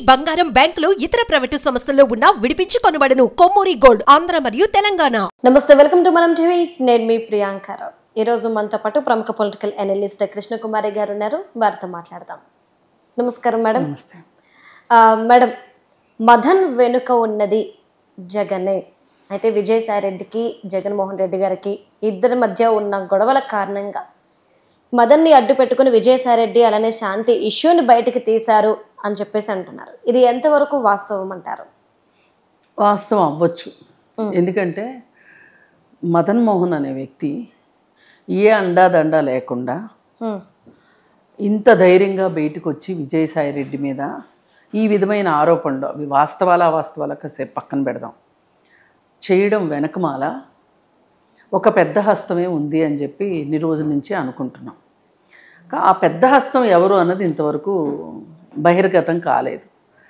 బంగారం, బ్యాంకులు, ఇతర ప్రైవేటు సంస్థల్లో ఉన్న విడిపించి కొనబడును. కొమ్మూరి గోల్డ్, ఆంధ్ర మరియు తెలంగాణ. నమస్తే, వెల్కమ్ టు మనం టీవీ. నేను మీ ప్రియాంక. ఈ రోజు మనతో పాటు ప్రముఖ పొలిటికల్ అనలిస్ట్ కృష్ణకుమారి గారు ఉన్నారు. వారితో మాట్లాడదాం. నమస్కారం మేడం. నమస్తే మేడం, మదన్ వెనుక ఉన్నది జగనే. అయితే విజయసాయి రెడ్డికి, జగన్మోహన్ రెడ్డి గారికి ఇద్దరి మధ్య ఉన్న గొడవల కారణంగా మదన్ని అడ్డు పెట్టుకుని విజయసాయి రెడ్డి అలానే శాంతి ఇష్యూని బయటికి తీశారు అని చెప్పేసి అంటున్నారు. ఇది ఎంతవరకు వాస్తవం అంటారు? వాస్తవం అవ్వచ్చు. ఎందుకంటే మదన్ మోహన్ అనే వ్యక్తి ఏ అండాదండా లేకుండా ఇంత ధైర్యంగా బయటకు వచ్చి విజయసాయి రెడ్డి మీద ఈ విధమైన ఆరోపణలు, అవి వాస్తవాల కాసేపు పక్కన పెడదాం, చేయడం వెనకమాల ఒక పెద్ద హస్తమే ఉంది అని చెప్పి ఇన్ని రోజుల నుంచి అనుకుంటున్నాం. ఆ పెద్ద హస్తం ఎవరు అన్నది ఇంతవరకు బహిర్గతం కాలేదు.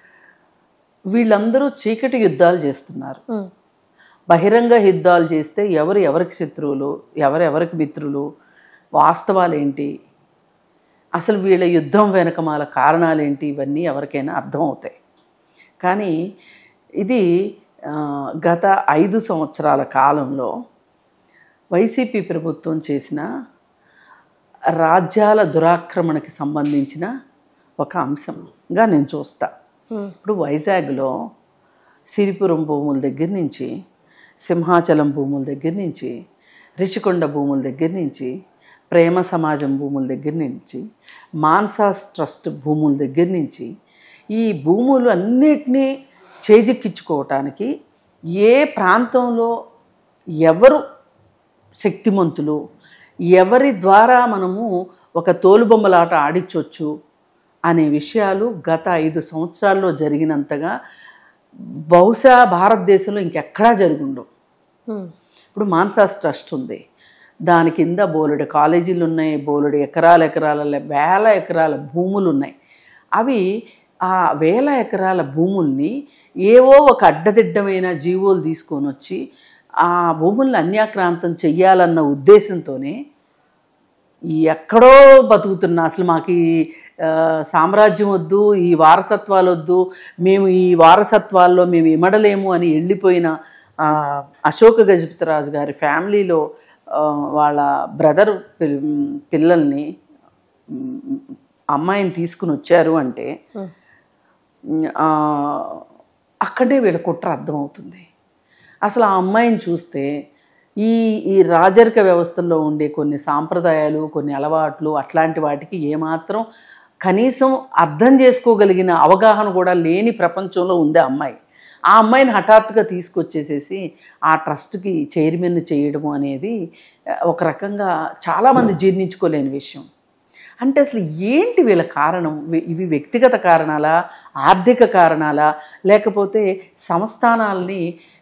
వీళ్ళందరూ చీకటి యుద్ధాలు చేస్తున్నారు. బహిరంగ యుద్ధాలు చేస్తే ఎవరికి శత్రువులు, ఎవరెవరికి మిత్రులు, వాస్తవాలేంటి, అసలు వీళ్ళ యుద్ధం వెనకమాల కారణాలేంటి, ఇవన్నీ ఎవరికైనా అర్థమవుతాయి. కానీ ఇది గత 5 సంవత్సరాల కాలంలో వైసీపీ ప్రభుత్వం చేసిన రాజ్యాల దురాక్రమణకి సంబంధించిన ఒక అంశంగా నేను చూస్తా. ఇప్పుడు వైజాగ్లో సిరిపురం భూముల దగ్గర నుంచి, సింహాచలం భూముల దగ్గర నుంచి, రిషికొండ భూముల దగ్గర నుంచి, ప్రేమ సమాజం భూముల దగ్గర నుంచి, మాన్సాస్ ట్రస్ట్ భూముల దగ్గర నుంచి, ఈ భూములు అన్నిటినీ చేజిక్కించుకోవటానికి ఏ ప్రాంతంలో ఎవరు శక్తిమంతులు, ఎవరి ద్వారా మనము ఒక తోలుబొమ్మలాట ఆడించవచ్చు అనే విషయాలు గత 5 సంవత్సరాల్లో జరిగినంతగా బహుశా భారతదేశంలో ఇంకెక్కడా జరుగుండవు. ఇప్పుడు మాన్సాస్ ట్రస్ట్ ఉంది, దాని కింద బోలెడు కాలేజీలు ఉన్నాయి, బోలెడు ఎకరాల వేల ఎకరాల భూములు ఉన్నాయి. అవి ఆ వేల ఎకరాల భూముల్ని ఏవో ఒక అడ్డదిడ్డమైన జీవోలు తీసుకొని వచ్చి ఆ భూములను అన్యాక్రాంతం చెయ్యాలన్న ఉద్దేశంతోనే ఎక్కడో బతుకుతున్నా, అసలు మాకు ఈ సామ్రాజ్యం వద్దు, ఈ వారసత్వాలు వద్దు, మేము ఈ వారసత్వాల్లో మేము ఇమడలేము అని వెళ్ళిపోయిన అశోక గజపతిరాజు గారి ఫ్యామిలీలో వాళ్ళ బ్రదర్ పిల్లల్ని, అమ్మాయిని తీసుకుని వచ్చారు అంటే అక్కడే వీళ్ళ కుట్ర అర్థమవుతుంది. అసలు ఆ అమ్మాయిని చూస్తే ఈ రాజరిక వ్యవస్థల్లో ఉండే కొన్ని సాంప్రదాయాలు, కొన్ని అలవాట్లు, అట్లాంటి వాటికి ఏమాత్రం కనీసం అర్థం చేసుకోగలిగిన అవగాహన కూడా లేని ప్రపంచంలో ఉంది ఆ అమ్మాయి. ఆ అమ్మాయిని హఠాత్తుగా తీసుకొచ్చేసేసి ఆ ట్రస్ట్కి చైర్మన్ చేయడము అనేది ఒక రకంగా చాలామంది జీర్ణించుకోలేని విషయం. అంటే అసలు ఏంటి వీళ్ళ కారణం? ఇవి వ్యక్తిగత కారణాలా, ఆర్థిక కారణాలా, లేకపోతే సంస్థానాల్ని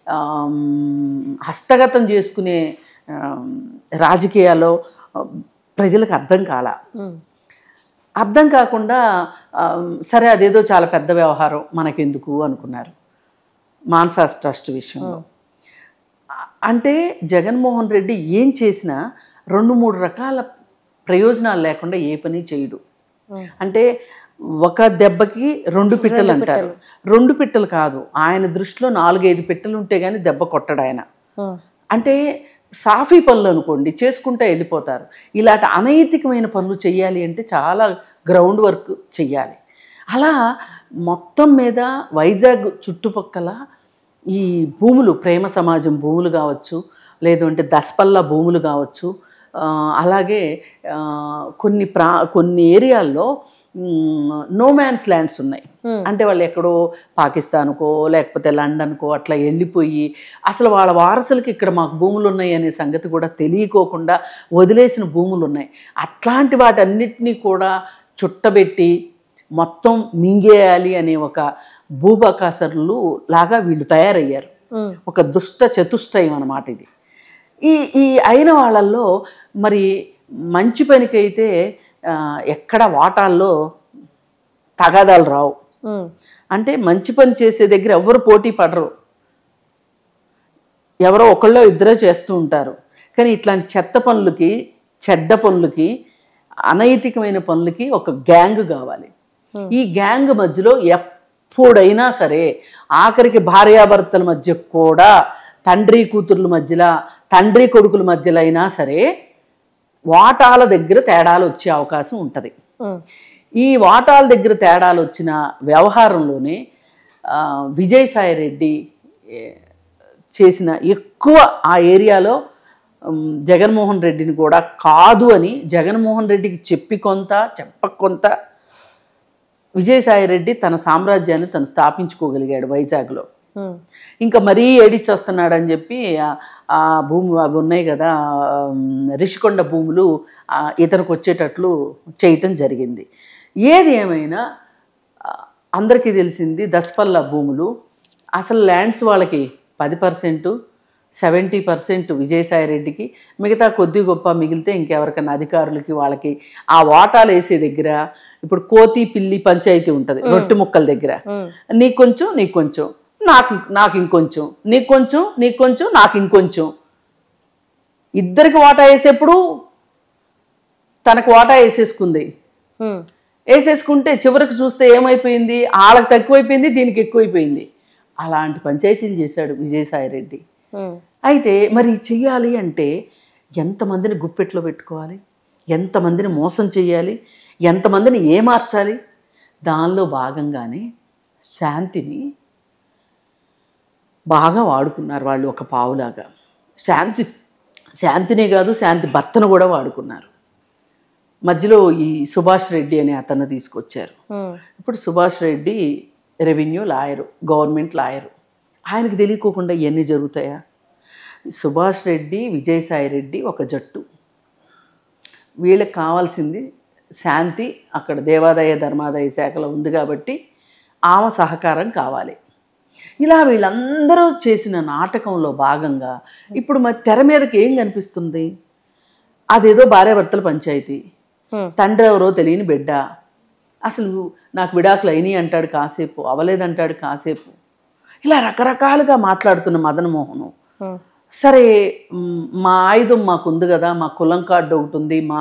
హస్తగతం చేసుకునే రాజకీయాల్లో ప్రజలకు అర్థం కాల. అర్థం కాకుండా సరే అదేదో చాలా పెద్ద వ్యవహారం మనకెందుకు అనుకున్నారు మాన్సాస్ ట్రస్ట్ విషయంలో. అంటే జగన్మోహన్ రెడ్డి ఏం చేసినా 2-3 రకాల ప్రయోజనాలు లేకుండా ఏ పని చేయడు. అంటే ఒక దెబ్బకి 2 పిట్టలు అంటారు. 2 పిట్టలు కాదు, ఆయన దృష్టిలో 4-5 పిట్టలు ఉంటే గానీ దెబ్బ కొట్టడు ఆయన. అంటే సాఫీ పనులు అనుకోండి, చేసుకుంటూ వెళ్ళిపోతారు. ఇలాంటి అనైతికమైన పనులు చేయాలి అంటే చాలా గ్రౌండ్ వర్క్ చెయ్యాలి. అలా మొత్తం మీద వైజాగ్ చుట్టుపక్కల ఈ భూములు, ప్రేమ సమాజం భూములు కావచ్చు, లేదంటే దసపల్లా భూములు కావచ్చు, అలాగే కొన్ని ఏరియాల్లో నో మ్యాన్స్ ల్యాండ్స్ ఉన్నాయి. అంటే వాళ్ళు ఎక్కడో పాకిస్తాన్కో లేకపోతే లండన్కో అట్లా వెళ్ళిపోయి అసలు వాళ్ళ వారసులకి ఇక్కడ మాకు భూములు ఉన్నాయి అనే సంగతి కూడా తెలియకోకుండా వదిలేసిన భూములు ఉన్నాయి. అట్లాంటి వాటన్నిటినీ కూడా చుట్టబెట్టి మొత్తం మింగేయాలి అనే ఒక భూబకాసరులు లాగా వీళ్ళు తయారయ్యారు. ఒక దుష్ట చతుష్టయం అన్నమాట ఇది. ఈ అయిన వాళ్ళల్లో మరి మంచి పనికైతే ఎక్కడ వాటాల్లో తగాదాలు రావు. అంటే మంచి పని చేసే దగ్గర ఎవరు పోటీ పడరు, ఎవరో ఒకళ్ళో ఇద్దరే చేస్తూ ఉంటారు. కానీ ఇట్లాంటి చెత్త పనులకి, చెడ్డ పనులకి, అనైతికమైన పనులకి ఒక గ్యాంగ్ కావాలి. ఈ గ్యాంగ్ మధ్యలో ఎప్పుడైనా సరే ఆఖరికి భార్యాభర్తల మధ్య కూడా తండ్రి కూతుర్ల మధ్యలో తండ్రి కొడుకుల మధ్యలో అయినా సరే వాటాల దగ్గర తేడాలు వచ్చే అవకాశం ఉంటుంది. ఈ వాటాల దగ్గర తేడాలు వచ్చిన వ్యవహారంలోనే విజయసాయిరెడ్డి చేసిన ఎక్కువ ఆ ఏరియాలో జగన్మోహన్ రెడ్డిని కూడా కాదు అని జగన్మోహన్ రెడ్డికి చెప్పకొంత విజయసాయిరెడ్డి తన సామ్రాజ్యాన్ని తను స్థాపించుకోగలిగాడు వైజాగ్లో. ఇంకా మరీ ఏడిచ్చేస్తున్నాడని చెప్పి ఆ భూమి అవి ఉన్నాయి కదా రిషికొండ భూములు ఇతనికి వచ్చేటట్లు చేయటం జరిగింది. ఏది ఏమైనా అందరికీ తెలిసింది దసపల్ల భూములు అసలు ల్యాండ్స్ వాళ్ళకి 10%, 70% విజయసాయిరెడ్డికి, మిగతా కొద్ది గొప్ప మిగిలితే ఇంకెవరికైనా అధికారులకి వాళ్ళకి ఆ వాటాలు వేసే దగ్గర ఇప్పుడు కోతి పిల్లి పంచాయతీ ఉంటుంది రొట్టె ముక్కల దగ్గర, నీకు కొంచెం నీకు కొంచెం నాకు ఇంకొంచెం నీకు కొంచెం నాకు ఇంకొంచెం, ఇద్దరికి వాటా వేసేప్పుడు తనకు వాటా వేసేసుకుంటే చివరికి చూస్తే ఏమైపోయింది, వాళ్ళకి తక్కువైపోయింది దీనికి ఎక్కువైపోయింది. అలాంటి పంచాయతీలు చేశాడు విజయసాయిరెడ్డి. అయితే మరి చెయ్యాలి అంటే ఎంతమందిని గుప్పెట్లో పెట్టుకోవాలి, ఎంతమందిని మోసం చేయాలి, ఎంతమందిని ఏమార్చాలి. దానిలో భాగంగానే శాంతిని బాగా వాడుకున్నారు వాళ్ళు ఒక పావులాగా. శాంతినే కాదు శాంతి భర్తను కూడా వాడుకున్నారు. మధ్యలో ఈ సుభాష్ రెడ్డి అనే అతన్ని తీసుకొచ్చారు. ఇప్పుడు Subhash Reddy revenue lawyer, government lawyer. ఆయనకు తెలియకోకుండా ఇవన్నీ జరుగుతాయా? సుభాష్ రెడ్డి విజయసాయిరెడ్డి ఒక జట్టు. వీళ్ళకి కావాల్సింది శాంతి అక్కడ దేవాదాయ ధర్మాదాయ శాఖలో ఉంది కాబట్టి ఆమె సహకారం కావాలి. ఇలా వీళ్ళందరూ చేసిన నాటకంలో భాగంగా ఇప్పుడు మరి తెర మీదకి ఏం కనిపిస్తుంది? అదేదో భార్యాభర్తల పంచాయతీ, తండ్రి ఎవరో తెలియని బిడ్డ, అసలు నాకు విడాకులు అయినాయి అంటాడు కాసేపు, అవలేదంటాడు కాసేపు, ఇలా రకరకాలుగా మాట్లాడుతున్న మదన్ మోహన్. సరే మా ఆయుధం మాకుంది కదా, మా కులం కార్డు ఒకటి ఉంది, మా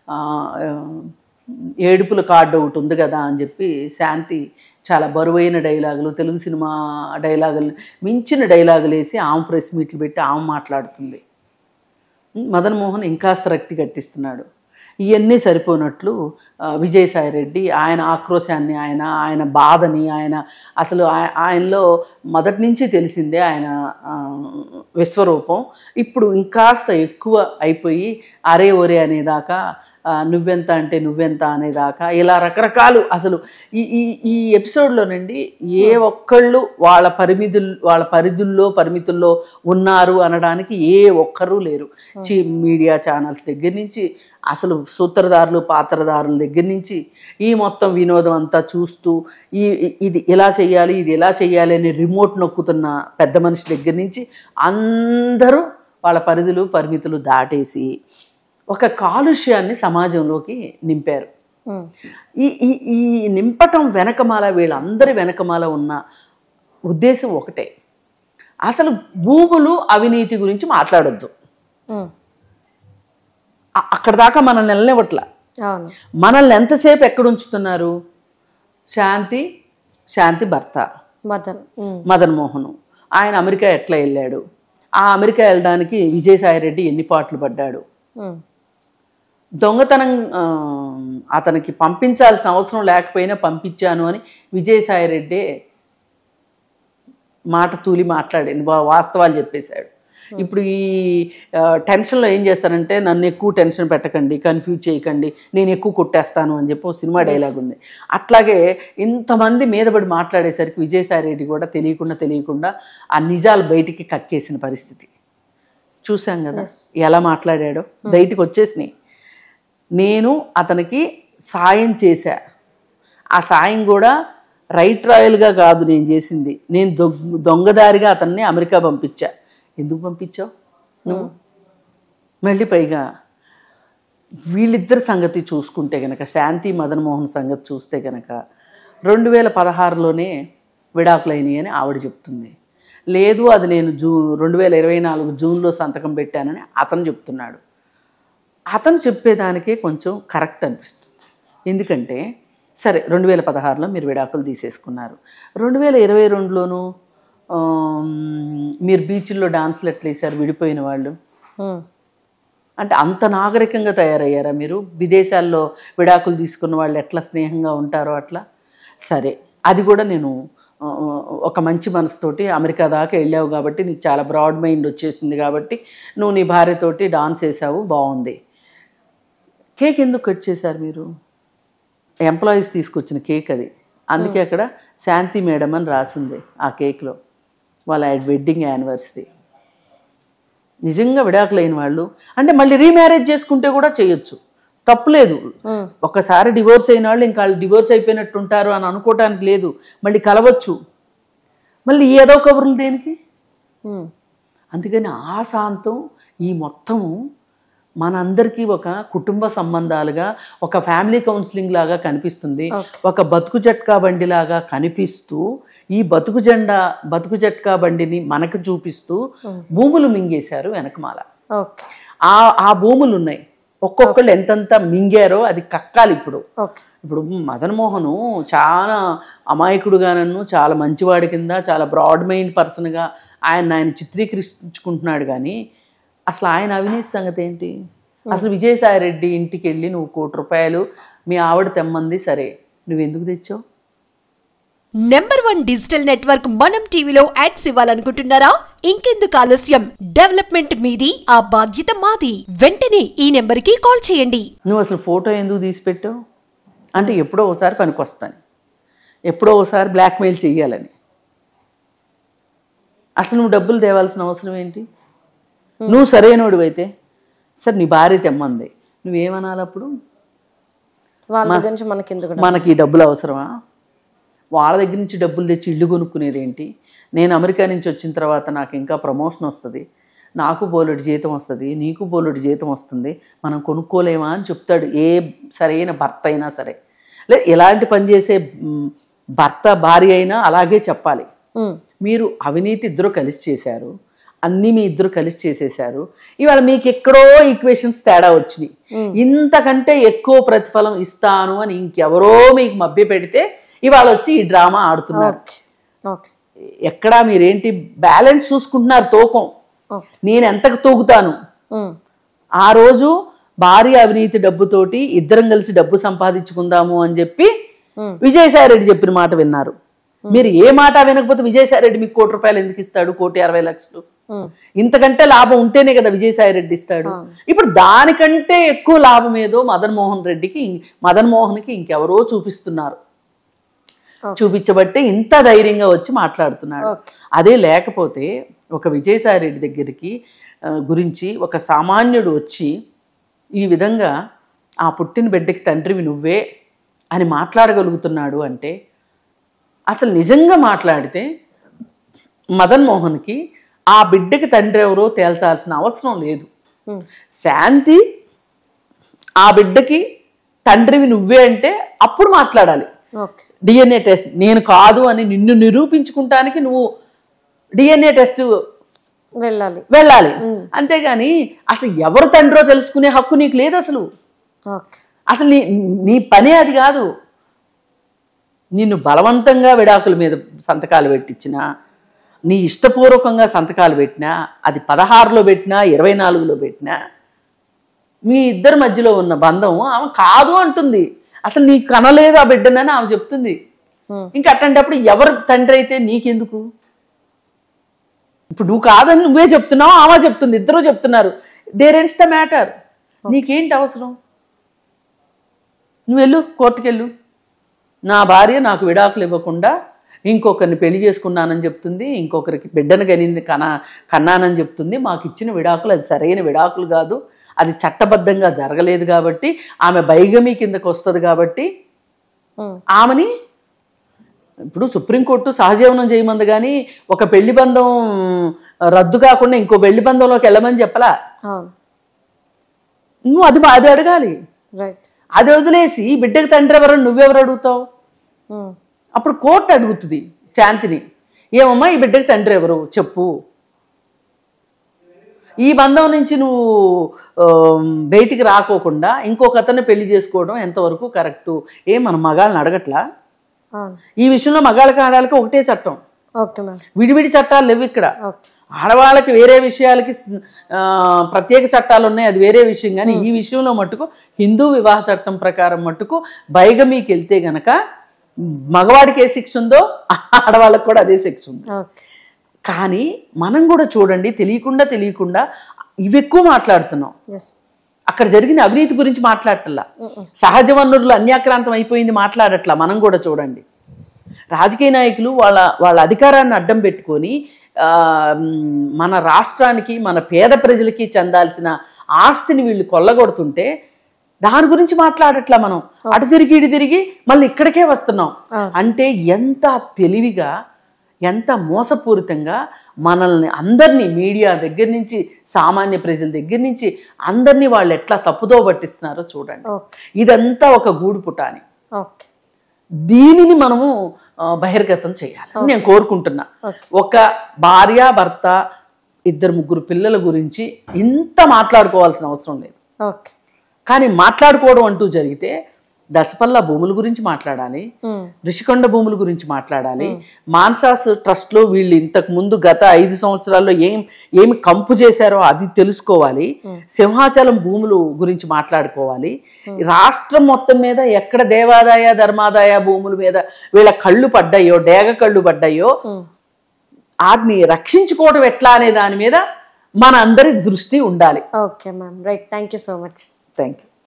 ఏడుపుల కార్డు ఒకటి ఉంది కదా అని చెప్పి శాంతి చాలా బరువైన డైలాగులు, తెలుగు సినిమా డైలాగులు మించిన డైలాగులు వేసి ఆమె ప్రెస్ మీట్లు పెట్టి ఆమె మాట్లాడుతుంది. మదన్ మోహన్ ఇంకాస్త రక్తి కట్టిస్తున్నాడు. ఇవన్నీ సరిపోనట్లు విజయసాయిరెడ్డి ఆయన ఆక్రోశాన్ని, ఆయన బాధని, అసలు ఆయనలో మొదటి నుంచి తెలిసిందే ఆయన విశ్వరూపం. ఇప్పుడు ఇంకాస్త ఎక్కువ అయిపోయి అరే ఒరే అనేదాకా, నువ్వెంత అంటే నువ్వెంత అనేదాకా, ఇలా రకరకాలు. అసలు ఈ ఎపిసోడ్లోనండి ఏ ఒక్కళ్ళు వాళ్ళ పరిమితుల్లో ఉన్నారు అనడానికి ఏ ఒక్కరూ లేరు. మీడియా ఛానల్స్ దగ్గర నుంచి, అసలు సూత్రధారులు పాత్రధారుల దగ్గర నుంచి, ఈ మొత్తం వినోదం అంతా చూస్తూ ఇది ఎలా చెయ్యాలి ఇది ఎలా చెయ్యాలి అని రిమోట్ నొక్కుతున్న పెద్ద మనిషి దగ్గర నుంచి అందరూ వాళ్ళ పరిమితులు దాటేసి ఒక కాలుష్యాన్ని సమాజంలోకి నింపారు. ఈ నింపటం వెనకమాల, వీళ్ళందరి వెనకమాల ఉన్న ఉద్దేశం ఒకటే, అసలు భూములు అవినీతి గురించి మాట్లాడొద్దు. అక్కడ దాకా మనల్ని వెళ్ళనివ్వట్ల. మనల్ని ఎంతసేపు ఎక్కడ ఉంచుతున్నారు? శాంతి భర్త మదన్ మోహన్, ఆయన అమెరికా ఎట్లా వెళ్ళాడు, ఆ అమెరికా వెళ్ళడానికి విజయసాయిరెడ్డి ఎన్ని పాటలు పడ్డాడు, దొంగతనం అతనికి పంపించాల్సిన అవసరం లేకపోయినా పంపించాను అని విజయసాయిరెడ్డి మాట తూలి మాట్లాడింది, వాస్తవాలు చెప్పేశాడు. ఇప్పుడు ఈ టెన్షన్లో ఏం చేస్తారంటే, నన్ను ఎక్కువ టెన్షన్ పెట్టకండి, కన్ఫ్యూజ్ చేయకండి, నేను ఎక్కువ కొట్టేస్తాను అని చెప్పి సినిమా డైలాగ్ ఉంది. అట్లాగే ఇంతమంది మీద పడి మాట్లాడేసరికి విజయసాయిరెడ్డి కూడా తెలియకుండా ఆ నిజాలు బయటికి కక్కేసిన పరిస్థితి చూసాం కదా. ఎలా మాట్లాడాడో బయటికి వచ్చేసినాయి. నేను అతనికి సాయం చేశా, ఆ సాయం కూడా రైట్ రాయల్గా కాదు నేను చేసింది, నేను దొంగదారిగా అతన్ని అమెరికా పంపించా. ఎందుకు పంపించావు నువ్వు? మళ్ళీ పైగా వీళ్ళిద్దరి సంగతి చూసుకుంటే కనుక, శాంతి మదన్ మోహన్ సంగతి చూస్తే కనుక 2016లోనే విడాకులైనవి అని ఆవిడ చెప్తుంది. లేదు అది నేను 2024 జూన్లో సంతకం పెట్టానని అతను చెప్తున్నాడు. అతను చెప్పేదానికే కొంచెం కరెక్ట్ అనిపిస్తుంది. ఎందుకంటే సరే 2016లో మీరు విడాకులు తీసేసుకున్నారు. 2022లోనూ మీరు బీచ్ల్లో డాన్స్లు ఎట్లా వేశారు విడిపోయిన వాళ్ళు? అంటే అంత నాగరికంగా తయారయ్యారా మీరు? విదేశాల్లో విడాకులు తీసుకున్న వాళ్ళు ఎట్లా స్నేహంగా ఉంటారో అట్లా. సరే, అది కూడా నేను ఒక మంచి మనసుతోటి అమెరికా దాకా వెళ్ళావు కాబట్టి నీకు చాలా బ్రాడ్ మైండ్ వచ్చేసింది కాబట్టి నువ్వు నీ భార్యతోటి డాన్స్ వేసావు, బాగుంది. కేక్ ఎందుకు కట్ చేశారు మీరు? ఎంప్లాయీస్ తీసుకొచ్చిన కేక్ అది, అందుకే అక్కడ శాంతి మేడం అని రాసింది ఆ కేక్లో, వాళ్ళ వెడ్డింగ్ యానివర్సరీ. నిజంగా విడాకులైన వాళ్ళు అంటే మళ్ళీ రీమ్యారేజ్ చేసుకుంటే కూడా చేయొచ్చు, తప్పులేదు. ఒకసారి డివోర్స్ అయిన వాళ్ళు ఇంకా వాళ్ళు డివోర్స్ అయిపోయినట్టు ఉంటారు అని అనుకోవటానికి లేదు, మళ్ళీ కలవచ్చు. మళ్ళీ ఏదో కబుర్లు దేనికి? అందుకని ఆ శాంతం ఈ మొత్తము మనందరికీ ఒక కుటుంబ సంబంధాలుగా, ఒక ఫ్యామిలీ కౌన్సిలింగ్ లాగా కనిపిస్తుంది, ఒక బతుకు జట్కా బండి లాగా కనిపిస్తూ ఈ బతుకు జట్కా బండిని మనకు చూపిస్తూ భూములు మింగేశారు వెనకమాల. ఆ భూములు ఉన్నాయి, ఒక్కొక్కళ్ళు ఎంతంత మింగారో అది కక్కాలి. ఇప్పుడు మదన్ మోహన్ చాలా అమాయకుడుగానన్ను చాలా మంచివాడి కింద చాలా బ్రాడ్ మైండ్ పర్సన్గా ఆయన చిత్రీకరించుకుంటున్నాడు. కానీ అసలు ఆయన అవినీతి సంగతి ఏంటి? అసలు విజయసాయి రెడ్డి ఇంటికి వెళ్ళి నువ్వు ₹1 మీ ఆవిడ తెమ్మంది, సరే నువ్వెందుకు తెచ్చావు? నంబర్ 1 డిజిటల్ నెట్వర్క్ మనం టీవీలో యాడ్స్ ఇవ్వాలనుకుంటున్నారా? ఇంకెందుకు ఆలస్యం? డెవలప్మెంట్ మీది, ఆ బాధ్యత మాది. వెంటనే ఈ నెంబర్కి కాల్ చేయండి. నువ్వు అసలు ఫోటో ఎందుకు తీసి పెట్టావు? అంటే ఎప్పుడో ఒకసారి పనికొస్తాను, ఎప్పుడో ఒకసారి బ్లాక్మెయిల్ చెయ్యాలని. అసలు నువ్వు డబ్బులు తేవాల్సిన అవసరం ఏంటి? నువ్వు సరైనోడు అయితే సరే నీ భార్య తెమ్మంది, నువ్వేమనాలి అప్పుడు? మనకి ఈ డబ్బులు అవసరమా? వాళ్ళ దగ్గర నుంచి డబ్బులు తెచ్చి ఇల్లు కొనుక్కునేది ఏంటి? నేను అమెరికా నుంచి వచ్చిన తర్వాత నాకు ఇంకా ప్రమోషన్ వస్తుంది, నాకు బోలెడు జీతం వస్తుంది, నీకు బోలెడు జీతం వస్తుంది, మనం కొనుక్కోలేమా అని చెప్తాడు ఏ సరైన భర్త అయినా సరే. లేదు ఎలాంటి పని చేసే భర్త భార్య అయినా అలాగే చెప్పాలి. మీరు అవినీతి ఇద్దరు కలిసి చేశారు, అన్నీ మీ ఇద్దరు కలిసి చేసేశారు, ఇవాళ మీకు ఎక్కడో ఈక్వేషన్స్ తేడా వచ్చినాయి, ఇంతకంటే ఎక్కువ ప్రతిఫలం ఇస్తాను అని ఇంకెవరో మీకు మభ్య పెడితే ఇవాళ వచ్చి ఈ డ్రామా ఆడుతున్నారు. ఎక్కడా మీరేంటి బ్యాలెన్స్ చూసుకుంటున్నారు? తూకం నేను ఎంతకు తూగుతాను. ఆ రోజు భార్య అవినీతి డబ్బుతోటి ఇద్దరం కలిసి డబ్బు సంపాదించుకుందాము అని చెప్పి విజయసాయి రెడ్డి చెప్పిన మాట విన్నారు. మీరు ఏ మాట వినకపోతే విజయసాయి రెడ్డి మీకు ₹1 ఎందుకు ఇస్తాడు? 1,60,00,000. ఇంతకంటే లాభం ఉంటేనే కదా విజయసాయి రెడ్డి ఇస్తాడు. ఇప్పుడు దానికంటే ఎక్కువ లాభం ఏదో మదన్ మోహన్కి ఇంకెవరో చూపిస్తున్నారు. చూపించబట్టే ఇంత ధైర్యంగా వచ్చి మాట్లాడుతున్నాడు. అదే లేకపోతే ఒక విజయసాయి రెడ్డి దగ్గరికి గురించి ఒక సామాన్యుడు వచ్చి ఈ విధంగా ఆ పుట్టిన బిడ్డకి తండ్రివి నువ్వే అని మాట్లాడగలుగుతున్నాడు అంటే, అసలు నిజంగా మాట్లాడితే మదన్ మోహన్కి ఆ బిడ్డకి తండ్రి ఎవరో తేల్చాల్సిన అవసరం లేదు. శాంతి ఆ బిడ్డకి తండ్రివి నువ్వే అంటే అప్పుడు మాట్లాడాలి. డిఎన్ఏ టెస్ట్ నేను కాదు అని నిన్ను నిరూపించుకుంటానికి నువ్వు డిఎన్ఏ టెస్ట్ వెళ్ళాలి. అంతేగాని అసలు ఎవరు తండ్రో తెలుసుకునే హక్కు నీకు లేదు. అసలు నీ పనే అది కాదు. నిన్ను బలవంతంగా విడాకుల మీద సంతకాలు పెట్టించినా, నీ ఇష్టపూర్వకంగా సంతకాలు పెట్టినా, అది 16లో పెట్టినా 24లో పెట్టినా, మీ ఇద్దరి మధ్యలో ఉన్న బంధం ఆమె కాదు అంటుంది. అసలు నీకు కనలేదు ఆ బిడ్డనని ఆమె చెప్తుంది. ఇంకా అట్లాంటప్పుడు ఎవరు తండ్రి అయితే నీకెందుకు? ఇప్పుడు నువ్వు కాదని నువ్వే చెప్తున్నావు, ఆమె చెప్తుంది, ఇద్దరు చెప్తున్నారు. There ends the matter. నీకేంటి అవసరం? నువ్వు వెళ్ళు, కోర్టుకెళ్ళు. నా భార్య నాకు విడాకులు ఇవ్వకుండా ఇంకొకరిని పెళ్లి చేసుకున్నానని చెప్తుంది, ఇంకొకరికి బిడ్డను కన్నానని చెప్తుంది. మాకు ఇచ్చిన విడాకులు అది సరైన విడాకులు కాదు, అది చట్టబద్ధంగా జరగలేదు కాబట్టి, ఆమె బైగమీ కిందకు వస్తుంది కాబట్టి ఆమెని ఇప్పుడు సుప్రీంకోర్టు సహజీవనం చేయమంది. కానీ ఒక పెళ్లి బంధం రద్దు కాకుండా ఇంకో పెళ్లి బంధంలోకి వెళ్ళమని చెప్పలా. నువ్వు అది అడగాలి. అది వదిలేసి బిడ్డకి తండ్రి ఎవరని నువ్వెవరు అడుగుతావు? అప్పుడు కోర్టు అడుగుతుంది శాంతిని, ఏమమ్మా ఈ బిడ్డకి తండ్రి ఎవరు చెప్పు. ఈ బంధం నుంచి నువ్వు బయటికి రాకోకుండా ఇంకొక అతన్ని పెళ్లి చేసుకోవడం ఎంతవరకు కరెక్టు? మన మగాళ్ళని అడగట్లా? ఈ విషయంలో మగాళ్ళకి ఆడాలకి ఒకటే చట్టం, విడివిడి చట్టాలు లేవు ఇక్కడ. ఆడవాళ్ళకి వేరే విషయాలకి ప్రత్యేక చట్టాలు ఉన్నాయి, అది వేరే విషయం. కానీ ఈ విషయంలో మట్టుకు హిందూ వివాహ చట్టం ప్రకారం మట్టుకు బైగమీకి వెళ్తే గనక మగవాడికి ఏ శిక్ష ఉందో ఆడవాళ్ళకి కూడా అదే శిక్ష ఉంది. కానీ మనం కూడా చూడండి, తెలియకుండా ఇవి ఎక్కువ మాట్లాడుతున్నాం. అక్కడ జరిగిన అవినీతి గురించి మాట్లాడట్లా, సహజ వనరులు అన్యాక్రాంతం అయిపోయింది మాట్లాడట్లా. మనం కూడా చూడండి, రాజకీయ నాయకులు వాళ్ళ అధికారాన్ని అడ్డం పెట్టుకొని మన రాష్ట్రానికి, మన పేద ప్రజలకి చెందాల్సిన ఆస్తిని వీళ్ళు కొల్లగొడుతుంటే దాని గురించి మాట్లాడట్లా. మనం అటు తిరిగి ఇటు తిరిగి మళ్ళీ ఇక్కడికే వస్తున్నాం. అంటే ఎంత తెలివిగా, ఎంత మోసపూరితంగా మనల్ని అందరినీ, మీడియా దగ్గర నుంచి సామాన్య ప్రజల దగ్గర నుంచి అందరినీ వాళ్ళు ఎట్లా తప్పుదో పట్టిస్తున్నారో చూడండి. ఇదంతా ఒక గూడు పుటాని. దీనిని మనము బహిర్గతం చేయాలని నేను కోరుకుంటున్నా. ఒక భార్య భర్త 2-3 పిల్లల గురించి ఇంత మాట్లాడుకోవాల్సిన అవసరం లేదు. కానీ మాట్లాడుకోవడం అంటూ జరిగితే దశపల్ల భూముల గురించి మాట్లాడాలి, ఋషికొండ భూముల గురించి మాట్లాడాలి, మాన్సాస్ ట్రస్ట్ లో వీళ్ళు ఇంతకు ముందు గత 5 సంవత్సరాల్లో ఏమి కంపు చేశారో అది తెలుసుకోవాలి, సింహాచలం భూములు గురించి మాట్లాడుకోవాలి. రాష్ట్రం మొత్తం మీద ఎక్కడ దేవాదాయ ధర్మాదాయ భూముల మీద వీళ్ళ కళ్ళు పడ్డాయో, డేగ కళ్ళు పడ్డాయో, వాటిని రక్షించుకోవడం ఎట్లా అనే దాని మీద మన అందరి దృష్టి ఉండాలి. Okay ma'am, right. Thank you so much. Thank you.